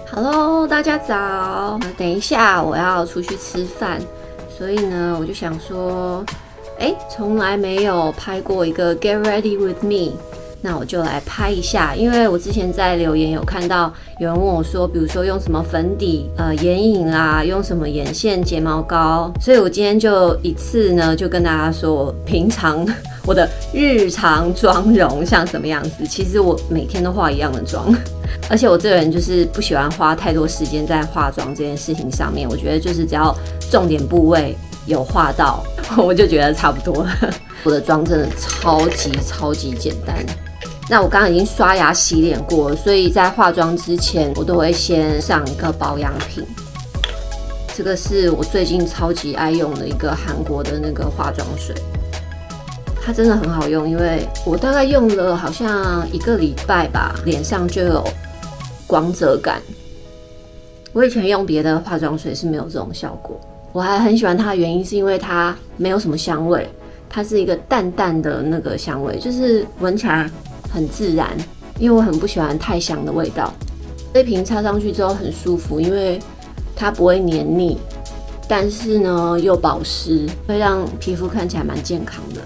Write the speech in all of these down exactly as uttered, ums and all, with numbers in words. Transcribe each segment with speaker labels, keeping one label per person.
Speaker 1: Hello， 大家早。等一下我要出去吃饭，所以呢，我就想说，哎，从来没有拍过一个 Get Ready with Me， 那我就来拍一下。因为我之前在留言有看到有人问我说，比如说用什么粉底、呃眼影啦，用什么眼线、睫毛膏，所以我今天就一次呢，就跟大家说，平常我的日常妆容像什么样子。其实我每天都化一样的妆。而且我这个人就是不喜欢花太多时间在化妆这件事情上面，我觉得就是只要重点部位有画到，我就觉得差不多了。我的妆真的超级超级简单。那我刚刚已经刷牙洗脸过了，所以在化妆之前，我都会先上一个保养品。这个是我最近超级爱用的一个韩国的那个化妆水。它真的很好用，因为我大概用了好像一个礼拜吧，脸上就有光泽感。我以前用别的化妆水是没有这种效果。我还很喜欢它的原因是因为它没有什么香味，它是一个淡淡的那个香味，就是闻起来很自然。因为我很不喜欢太香的味道。这瓶擦上去之后很舒服，因为它不会黏腻，但是呢又保湿，会让皮肤看起来蛮健康的。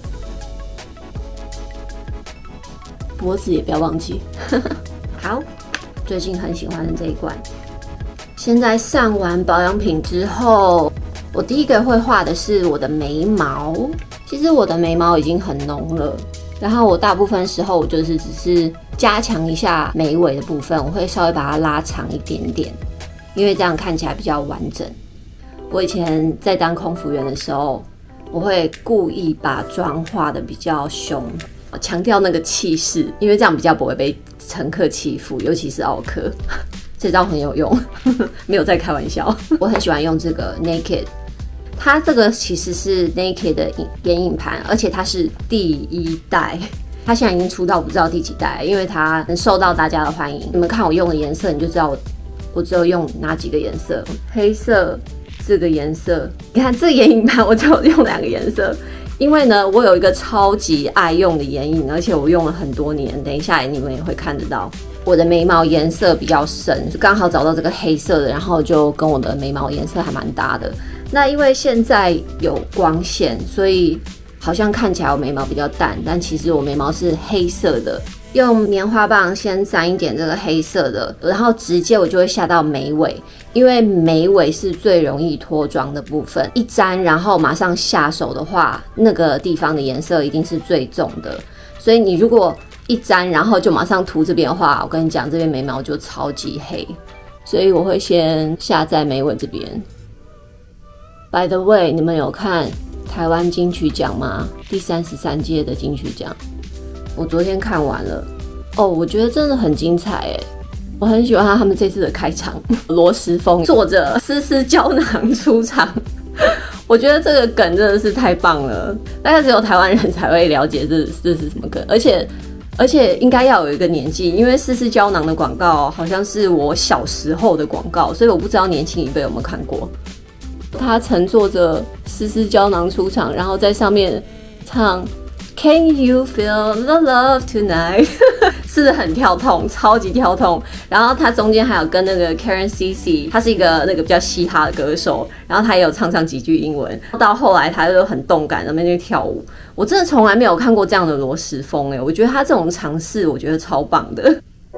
Speaker 1: 脖子也不要忘记。好，最近很喜欢的这一罐。现在上完保养品之后，我第一个会画的是我的眉毛。其实我的眉毛已经很浓了，然后我大部分时候我就是只是加强一下眉尾的部分，我会稍微把它拉长一点点，因为这样看起来比较完整。我以前在当空服员的时候，我会故意把妆画得比较凶。强调那个气势，因为这样比较不会被乘客欺负，尤其是奥客。这招很有用，没有在开玩笑。我很喜欢用这个 Naked， 它这个其实是 Naked 的眼影盘，而且它是第一代。它现在已经出到不知道第几代，因为它很受到大家的欢迎。你们看我用的颜色，你就知道我我只有用哪几个颜色。黑色这个颜色，你看这个眼影盘我只有用两个颜色。因为呢，我有一个超级爱用的眼影，而且我用了很多年。等一下你们也会看得到，我的眉毛颜色比较深，就刚好找到这个黑色的，然后就跟我的眉毛颜色还蛮搭的。那因为现在有光线，所以好像看起来我眉毛比较淡，但其实我眉毛是黑色的。用棉花棒先沾一点这个黑色的，然后直接我就会下到眉尾，因为眉尾是最容易脱妆的部分。一沾然后马上下手的话，那个地方的颜色一定是最重的。所以你如果一沾然后就马上涂这边的话，我跟你讲，这边眉毛就超级黑。所以我会先下在眉尾这边。By the way， 你们有看台湾金曲奖吗？第三十三届的金曲奖。我昨天看完了哦，我觉得真的很精彩哎！我很喜欢他们这次的开场，罗时丰坐着丝丝胶囊出场，我觉得这个梗真的是太棒了，大概只有台湾人才会了解这这是什么梗，而且而且应该要有一个年纪，因为丝丝胶囊的广告好像是我小时候的广告，所以我不知道年轻一辈有没有看过。他乘坐着丝丝胶囊出场，然后在上面唱。Can you feel the love tonight？ 是不是很跳痛，超级跳痛？然后他中间还有跟那个 Karen C C， 他是一个那个比较嘻哈的歌手，然后他也有唱上几句英文。到后来他就很动感，在那边去跳舞。我真的从来没有看过这样的罗时丰哎，我觉得他这种尝试，我觉得超棒的。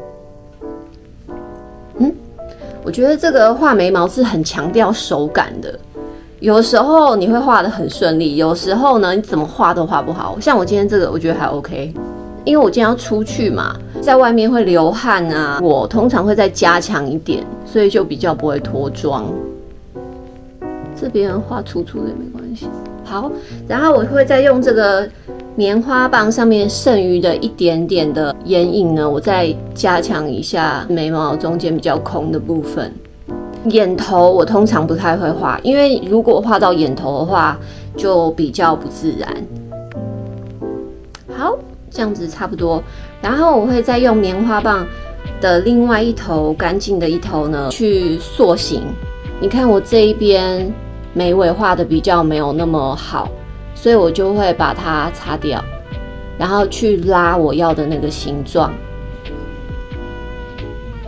Speaker 1: 嗯，我觉得这个画眉毛是很强调手感的。有时候你会画得很顺利，有时候呢，你怎么画都画不好。像我今天这个，我觉得还 OK， 因为我今天要出去嘛，在外面会流汗啊，我通常会再加强一点，所以就比较不会脱妆。这边画粗粗的也没关系。好，然后我会再用这个棉花棒上面剩余的一点点的眼影呢，我再加强一下眉毛中间比较空的部分。眼头我通常不太会画，因为如果画到眼头的话，就比较不自然。好，这样子差不多。然后我会再用棉花棒的另外一头干净的一头呢，去塑形。你看我这一边眉尾画的比较没有那么好，所以我就会把它擦掉，然后去拉我要的那个形状。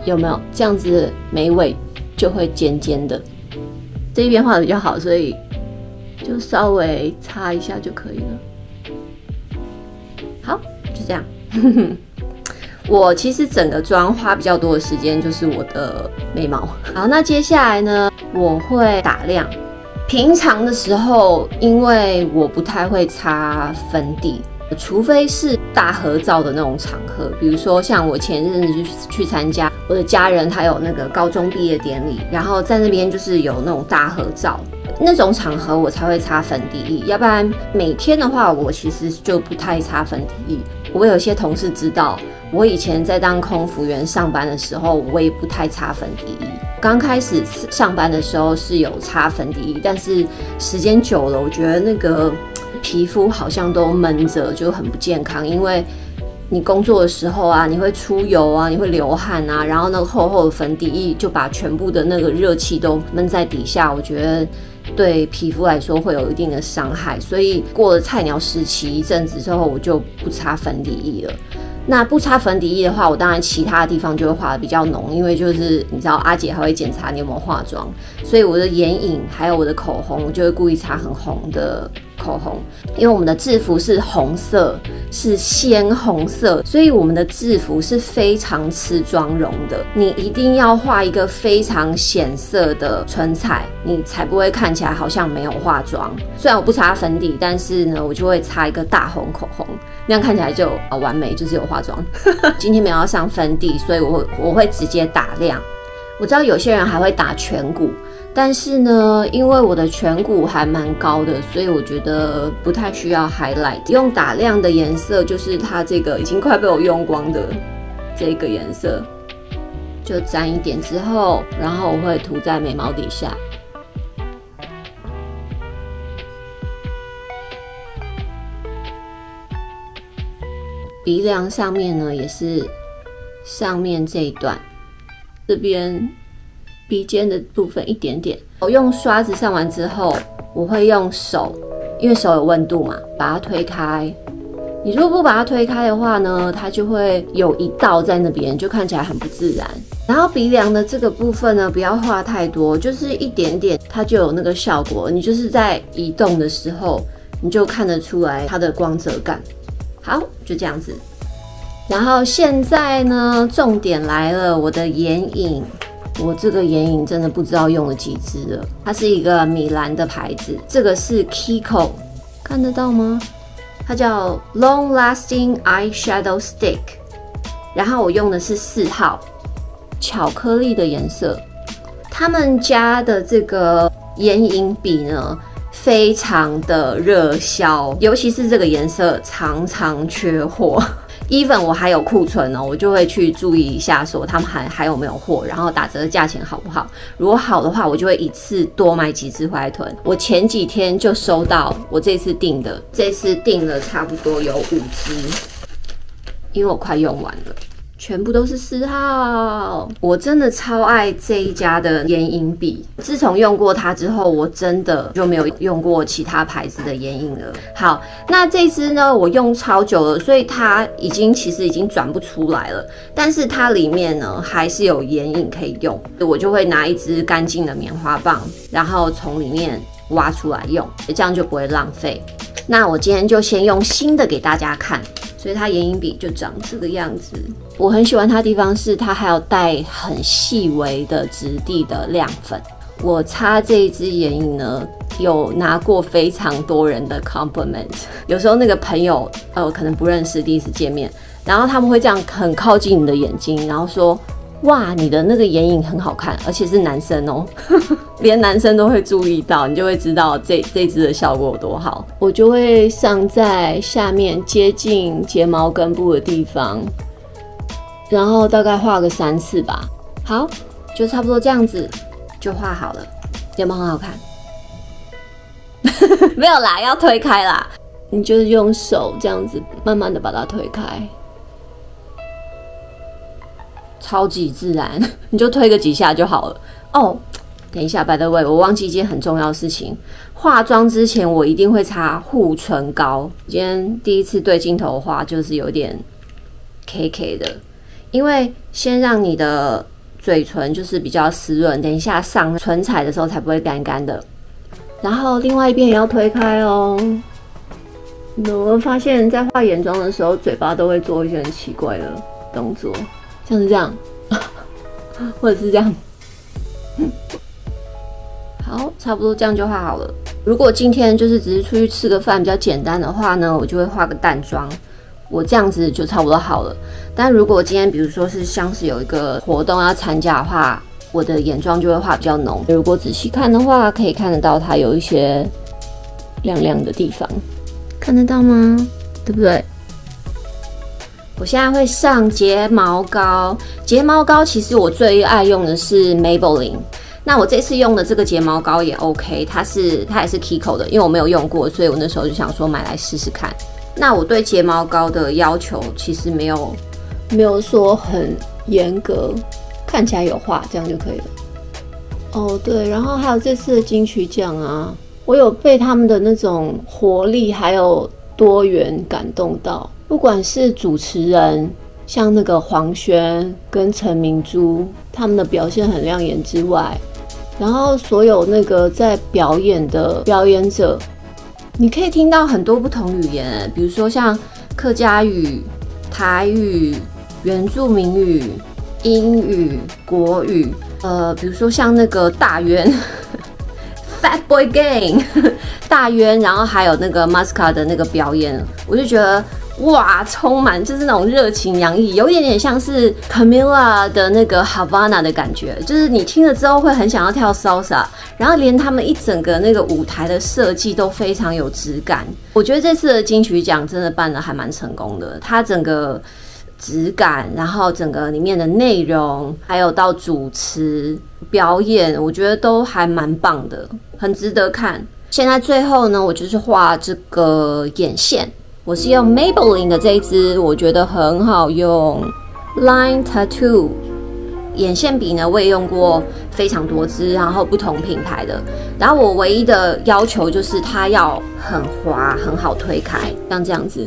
Speaker 1: 有没有这样子眉尾就会尖尖的？这一边画的比较好，所以就稍微擦一下就可以了。好，就这样。我其实整个妆花比较多的时间就是我的眉毛。好，那接下来呢，我会打亮。平常的时候，因为我不太会擦粉底，除非是大合照的那种场合，比如说像我前阵子去去参加我的家人还有那个高中毕业典礼，然后在那边就是有那种大合照，那种场合我才会擦粉底液，要不然每天的话，我其实就不太擦粉底液。我有些同事知道，我以前在当空服员上班的时候，我也不太擦粉底液。刚开始上班的时候是有擦粉底液，但是时间久了，我觉得那个皮肤好像都闷着，就很不健康。因为你工作的时候啊，你会出油啊，你会流汗啊，然后那个厚厚的粉底液就把全部的那个热气都闷在底下，我觉得对皮肤来说会有一定的伤害。所以过了菜鸟时期一阵子之后，我就不擦粉底液了。那不擦粉底液的话，我当然其他的地方就会画的比较浓，因为就是你知道阿姐还会检查你有没有化妆，所以我的眼影还有我的口红，我就会故意擦很红的口红。因为我们的制服是红色，是鲜红色，所以我们的制服是非常吃妆容的。你一定要画一个非常显色的唇彩，你才不会看起来好像没有化妆。虽然我不擦粉底，但是呢，我就会擦一个大红口红，那样看起来就完美，就是有化妆。今天没有要上粉底，所以我会我会直接打亮。我知道有些人还会打颧骨，但是呢，因为我的颧骨还蛮高的，所以我觉得不太需要 highlight。用打亮的颜色就是它这个已经快被我用光的这个颜色，就沾一点之后，然后我会涂在眉毛底下。鼻梁上面呢，也是上面这一段，这边鼻尖的部分一点点。我用刷子上完之后，我会用手，因为手有温度嘛，把它推开。你如果不把它推开的话呢，它就会有一道在那边，就看起来很不自然。然后鼻梁的这个部分呢，不要画太多，就是一点点，它就有那个效果。你就是在移动的时候，你就看得出来它的光泽感。好，就这样子。然后现在呢，重点来了，我的眼影。我这个眼影真的不知道用了几支了。它是一个米兰的牌子，这个是 Kiko， 看得到吗？它叫 Long Lasting Eyeshadow Stick。然后我用的是四号，巧克力的颜色。他们家的这个眼影笔呢，非常的热销，尤其是这个颜色常常缺货。even 我还有库存哦，我就会去注意一下，说他们还还有没有货，然后打折的价钱好不好？如果好的话，我就会一次多买几支回来囤。我前几天就收到我这次订的，这次订了差不多有五支，因为我快用完了。全部都是四号，我真的超爱这一家的眼影笔。自从用过它之后，我真的就没有用过其他牌子的眼影了。好，那这支呢，我用超久了，所以它已经其实已经转不出来了。但是它里面呢还是有眼影可以用，我就会拿一支干净的棉花棒，然后从里面挖出来用，这样就不会浪费。那我今天就先用新的给大家看。所以它眼影笔就长这个样子。我很喜欢它的地方是它还有带很细微的质地的亮粉。我擦这一支眼影呢，有拿过非常多人的 compliment。有时候那个朋友呃可能不认识，第一次见面，然后他们会这样很靠近你的眼睛，然后说：“哇，你的那个眼影很好看，而且是男生哦。”连男生都会注意到，你就会知道这这支的效果有多好。我就会上在下面接近睫毛根部的地方，然后大概画个三次吧。好，就差不多这样子就画好了，有没有很好看？没有啦，要推开啦。你就是用手这样子慢慢的把它推开，超级自然，你就推个几下就好了。哦。等一下 ，by the way， 我忘记一件很重要的事情。化妆之前我一定会擦护唇膏。今天第一次对镜头画，就是有点 K K 的，因为先让你的嘴唇就是比较湿润，等一下上唇彩的时候才不会干干的。然后另外一边也要推开哦。我发现，在画眼妆的时候，嘴巴都会做一些很奇怪的动作，像是这样，或者是这样。好，差不多这样就画好了。如果今天就是只是出去吃个饭比较简单的话呢，我就会画个淡妆，我这样子就差不多好了。但如果今天比如说是像是有一个活动要参加的话，我的眼妆就会画比较浓。如果仔细看的话，可以看得到它有一些亮亮的地方。看得到吗？对不对？我现在会上睫毛膏，睫毛膏其实我最爱用的是 Maybelline。那我这次用的这个睫毛膏也 OK， 它是它也是 Kiko 的，因为我没有用过，所以我那时候就想说买来试试看。那我对睫毛膏的要求其实没有没有说很严格，看起来有画这样就可以了。哦，对，然后还有这次的金曲奖啊。我有被他们的那种活力还有多元感动到，不管是主持人，像那个黄轩跟陈明珠，他们的表现很亮眼之外，然后所有那个在表演的表演者，你可以听到很多不同语言，比如说像客家语、台语、原住民语、英语、国语，呃，比如说像那个大渊。Fat Boy Gang 大渊，然后还有那个 Masca 的那个表演，我就觉得哇，充满就是那种热情洋溢，有一点点像是 Camila 的那个 Havana 的感觉，就是你听了之后会很想要跳 salsa， 然后连他们一整个那个舞台的设计都非常有质感。我觉得这次的金曲奖真的办得还蛮成功的，它整个质感，然后整个里面的内容，还有到主持表演，我觉得都还蛮棒的，很值得看。现在最后呢，我就是画这个眼线，我是用 Maybelline 的这一支，我觉得很好用 Line Tattoo 眼线笔呢，我也用过非常多支，然后不同品牌的。然后我唯一的要求就是它要很滑，很好推开，像这样子。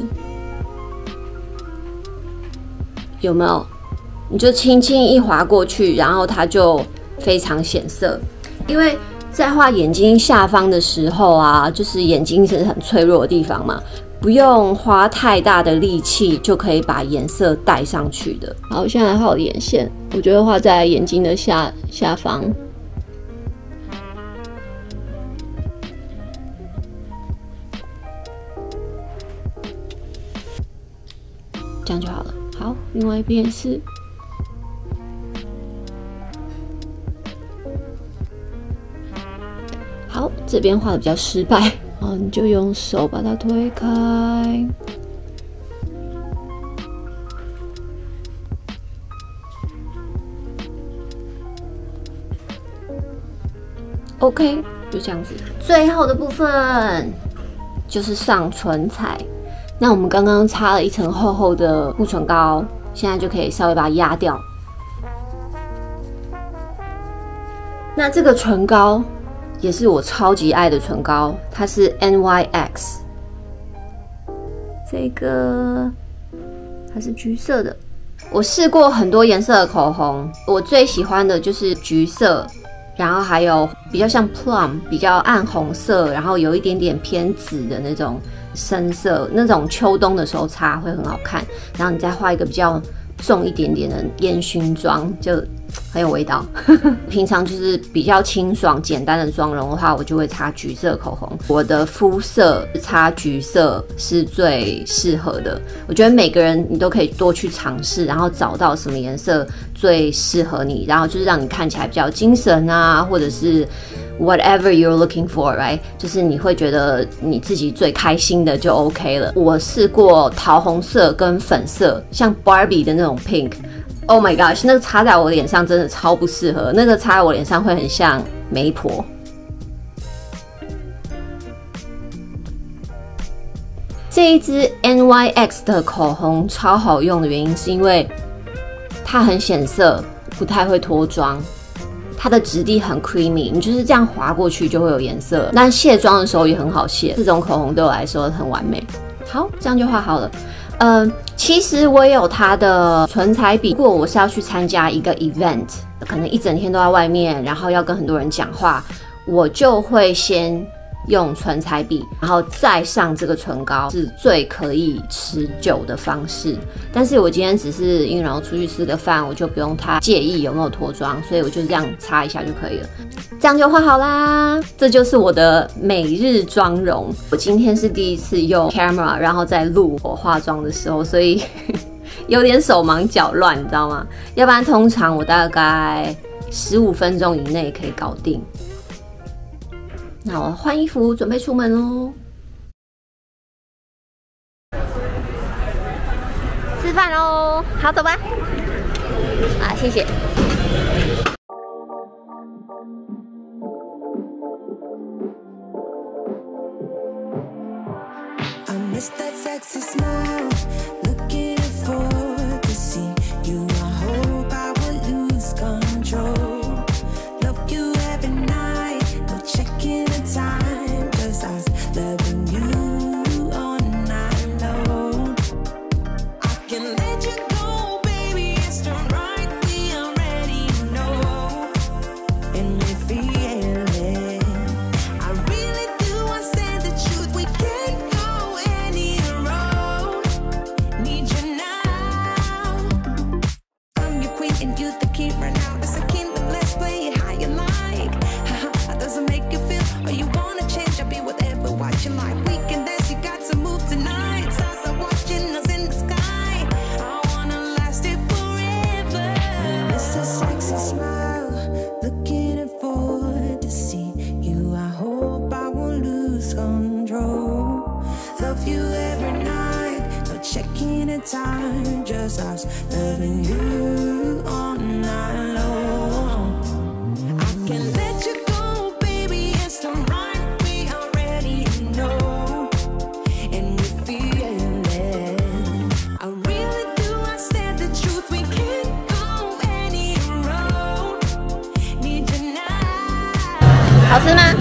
Speaker 1: 有没有？你就轻轻一滑过去，然后它就非常显色。因为在画眼睛下方的时候啊，就是眼睛是很脆弱的地方嘛，不用花太大的力气就可以把颜色带上去的。好，现在画我的眼线，我觉得画在眼睛的下下方。这样就好了。好，另外一边是，好，这边画的比较失败，好，你就用手把它推开。OK， 就这样子。最后的部分就是上唇彩。那我们刚刚擦了一层厚厚的护唇膏，现在就可以稍微把它压掉。那这个唇膏也是我超级爱的唇膏，它是 N Y X， 这个它是橘色的。我试过很多颜色的口红，我最喜欢的就是橘色，然后还有比较像 plum 比较暗红色，然后有一点点偏紫的那种深色，那种秋冬的时候擦会很好看。然后你再画一个比较重一点点的烟熏妆，就很有味道。平常就是比较清爽简单的妆容的话，我就会擦橘色口红。我的肤色擦橘色是最适合的。我觉得每个人你都可以多去尝试，然后找到什么颜色最适合你，然后就是让你看起来比较精神啊，或者是whatever you're looking for, right? 就是你会觉得你自己最开心的就 OK 了。我试过桃红色跟粉色，像 Barbie 的那种 pink。Oh my gosh， 那个擦在我脸上真的超不适合，那个擦在我脸上会很像媒婆。这一支 N Y X 的口红超好用的原因是因为它很显色，不太会脱妆。它的质地很 creamy， 你就是这样滑过去就会有颜色。但卸妆的时候也很好卸，这种口红对我来说很完美。好，这样就画好了。 嗯、呃，其实我也有它的唇彩笔。如果我是要去参加一个 event， 可能一整天都在外面，然后要跟很多人讲话，我就会先用唇彩笔，然后再上这个唇膏，是最可以持久的方式。但是我今天只是因为然后出去吃个饭，我就不用太介意有没有脱妆，所以我就这样擦一下就可以了，这样就画好啦。这就是我的每日妆容。我今天是第一次用 camera， 然后再录我化妆的时候，所以有点手忙脚乱，你知道吗？要不然通常我大概十五分钟以内可以搞定。那我换衣服，准备出门喽。吃饭喽，好，走吧。啊，谢谢。
Speaker 2: Time, just us loving you all night long. I can't let you go, baby. It's the right we already know, and we feel it. I really do understand the truth. We can't go any road. Need you now.
Speaker 1: 好吃吗？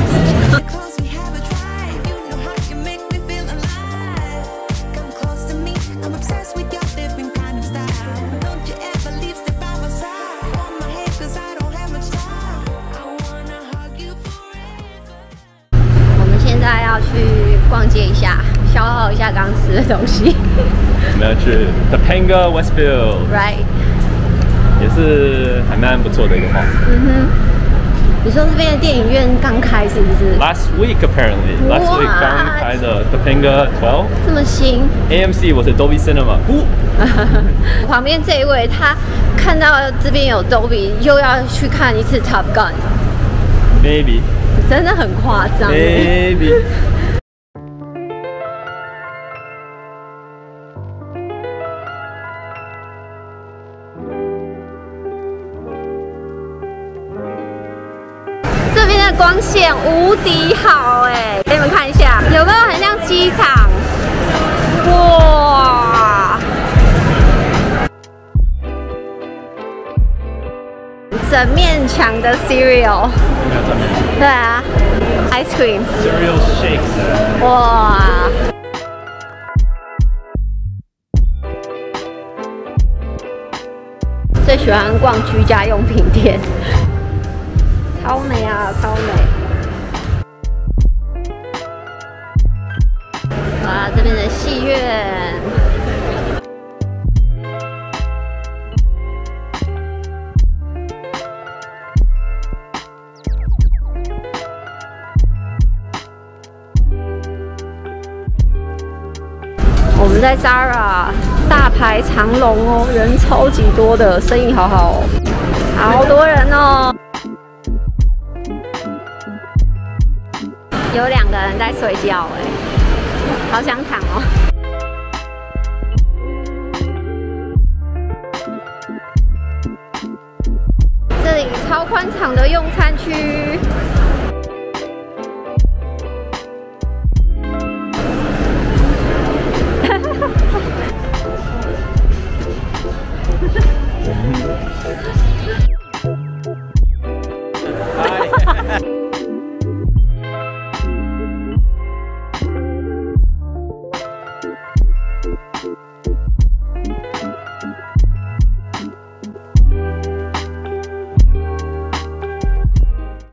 Speaker 1: 去逛街一下，消耗一下刚吃的东西。
Speaker 3: 我们要去 Topanga Westfield，right， 也是还蛮不错的一个 mall。嗯哼，
Speaker 1: 你说这边的电影院刚开是不是
Speaker 3: ？Last week apparently，last week 刚开的 Topanga twelve，
Speaker 1: 这么新。
Speaker 3: A M C 我是 Dolby Cinema。
Speaker 1: 旁边这一位他看到这边有 Dolby， 又要去看一次 Top Gun。Maybe。真的很夸张。
Speaker 3: Maybe。
Speaker 1: 这边的光线无敌好哎，给你们看一下，有没有很像机场？哇！整面墙的 cereal。对啊 ，ice cream。cereal
Speaker 3: shakes。
Speaker 1: 哇！最喜欢逛居家用品店，超美啊，超美！哇，这边的戏院。我们在 Zara 大排长龙哦，人超级多的，生意好好哦，好多人哦。有两个人在睡觉哎，好想躺哦。这里超宽敞的用餐区。